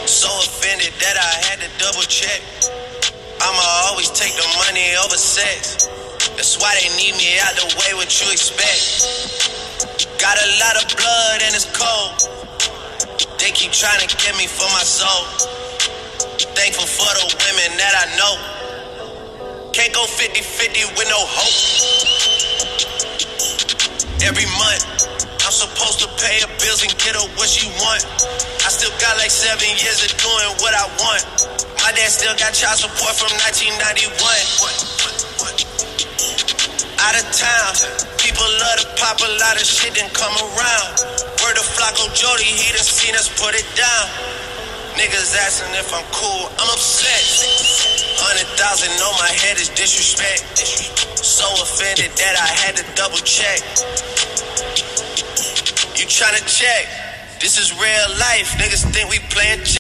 So offended that I had to double check. I'ma always take the money over sex. That's why they need me out the way, what you expect. Got a lot of blood and it's cold. They keep trying to get me for my soul. Thankful for the women that I know. Can't go 50-50 with no hope. Every month I'm supposed to pay her bills and get her what she want. I still got like 7 years of doing what I want. My dad still got child support from 1991. Out of town, people love to pop a lot of shit and come around. Word of Flacco Jody, he done seen us put it down. Niggas asking if I'm cool, I'm upset. 100,000 on my head is disrespect. So offended that I had to double check. You tryna check? This is real life, niggas think we playing